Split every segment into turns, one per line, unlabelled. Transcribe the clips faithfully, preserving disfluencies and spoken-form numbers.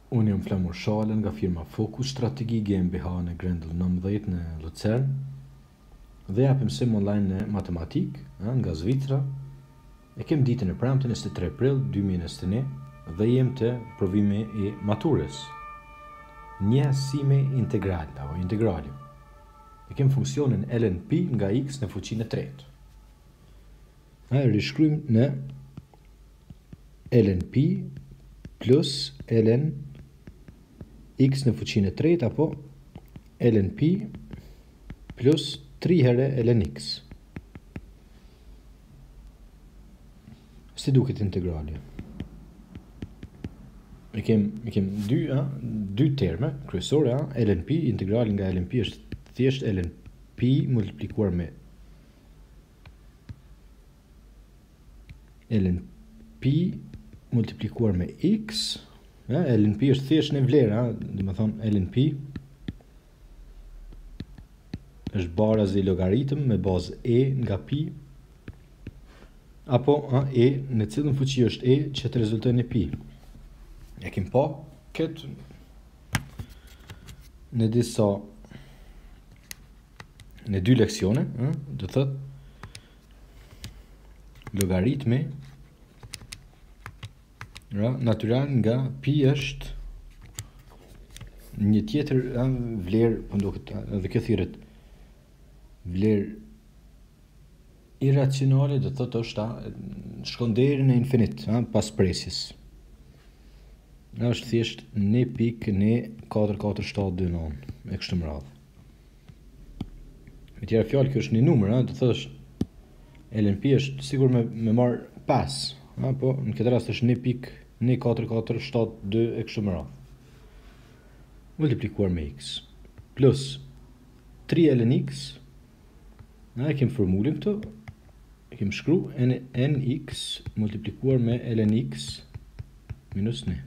Unë jam Flamur Shale nga firma Focus Strategi GmbH në Grendel nëntëdhjetë në Lucern dhe japim mësim online në matematik nga Zvicra. E kem ditën e premte njëzet e tre prill dy mijë e njëzet e një dhe jem të provimi i maturës. Njësime integral apo integrali. E kem funksionin ln pi nga x në fuqinë e tretë. E rishkryjmë në ln pi plus ln x në fuqinë e tretë apo ln pi plus tre herë ln x. Si duket integrali? E kem, e kem dy, a, dy terme kryesore, a, ln pi, integrali nga ln pi është thjesht ln pi multiplikuar me ln pi multiplikuar me x. Ja, ln pi është thjesht një vlerë, dhe më thonë ln pi është barazi i logaritëm me bazë e nga pi, apo a, e në cilën fuqi është e që të rezulton në pi. E kem pa këtë në disa në dy leksione, a, do thot logaritmi ra, natural nga pi është një tjetër a, vlerë, po ndoket edhe kjo thirret vlerë irracionale, do thot është a, shkon deri në infinit, a, pas presjes. A, është thjesht një pikë një katër katër shtatë dy nëntë e kështu me radhë. Me tjera fjalë, kjo është një numër, a, do thot është ln pi është sigur me me marr pesë, a, po në këtë rast është një pikë një katër katër shtatë dy e kështu me radhë. Multiplikuar me x plus tre ln x. Na e kem formulën këtu, e kem shkru n, nx multiplikuar me ln x minus një.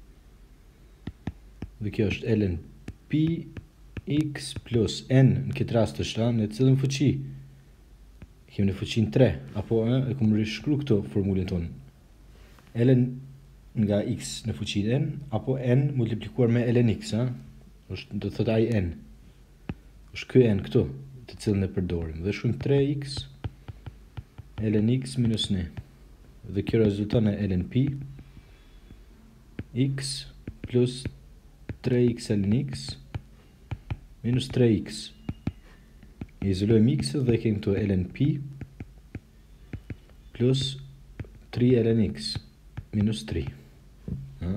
Dhe kjo është ln pi x plus n në këtë rast është në cilën fuqi? Kem në fuqinë tre, apo e, e kem rishkru këtu formulën tonë. Ln nga x në fuqinë n, apo n multiplikuar me ln x, a? është do të thotë ai n. është ky n këtu, të cilën e përdorim. Dhe shkruajmë tre x ln x minus një. Dhe kjo rezulton në ln pi x plus tre x ln x minus tre x. Izolojmë x dhe kemi këtu ln pi plus tre ln x minus tre. Ha?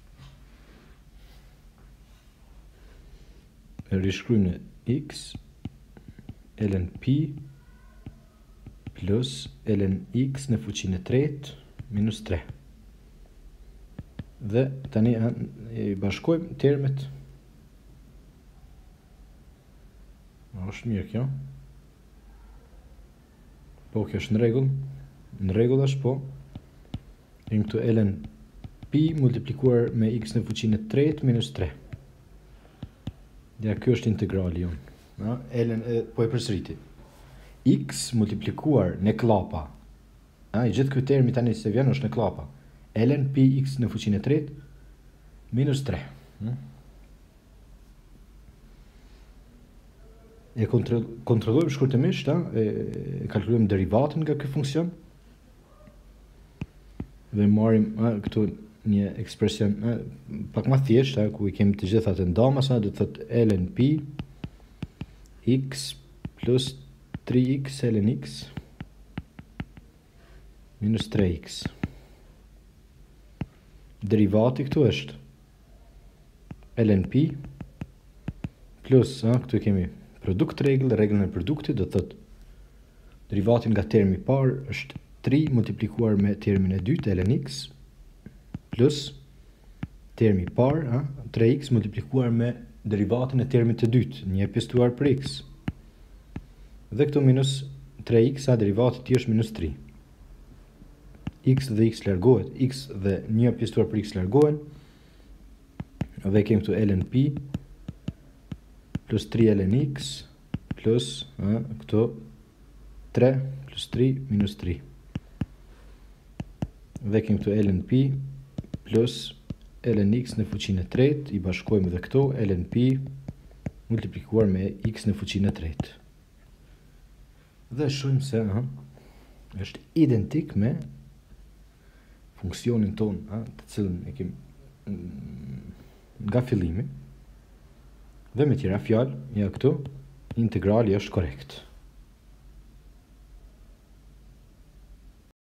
Rishkryjmë në x ln pi plus ln x në fuqinë e tretë minus tre. Dhe tani i bashkojmë termet. Është mirë kjo. Po kjo është në rregull. Në rregull është, po. Kemi këtu ln pi multiplikuar me x në fuqinë e tretë minus tre. Ja, kjo është integrali jonë. Ja, ln, e, po e përsëriti. X multiplikuar në klapa. Ja, i gjithë këtë termi tani se vjen është në klapa. Ln pi x në fuqinë e tretë minus tre. Ja. E kontrol, kontrollojmë shkurtimisht, e, e kalkulojmë derivatën nga ky funksion. Dhe marrim a, këtu një ekspresion a, pak më thjesht, a, ku i kemi të gjitha të ndamasa, do të thotë ln pi x plus tre x ln x minus tre x. Derivati këtu është ln pi plus, a, këtu kemi produkt rregull, rregullin e produktit, do të thotë derivati nga termi i parë është tre multiplikuar me termin e dytë ln x plus termi i parë, a, tre x multiplikuar me derivatin e termit të dytë, një pjesëtuar për x. Dhe këtu minus tre x, a, derivati i është minus tre. X dhe x largohet, x dhe një pjesëtuar për x largohen. Dhe kemi këtu ln pi plus tre ln x plus a, këtu tre plus tre minus tre. Dhe kemi këtu ln pi plus ln x në fuqinë e tretë, i bashkojmë dhe këto, ln pi multiplikuar me x në fuqinë e tretë. Dhe shohim se aha, është identik me funksionin ton, ha, të cilën e kemi nga fillimi. Dhe me tjera fjalë, ja këtu, integrali është korrekt.